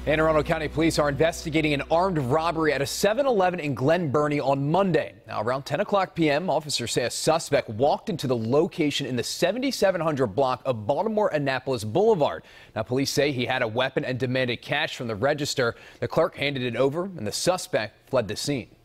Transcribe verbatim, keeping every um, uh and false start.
And Arundel County Police are investigating an armed robbery at a seven eleven in Glen Burnie on Monday. Now, around ten o'clock p m, officers say a suspect walked into the location in the seventy-seven hundred block of Baltimore-Annapolis Boulevard. Now, police say he had a weapon and demanded cash from the register. The clerk handed it over, and the suspect fled the scene.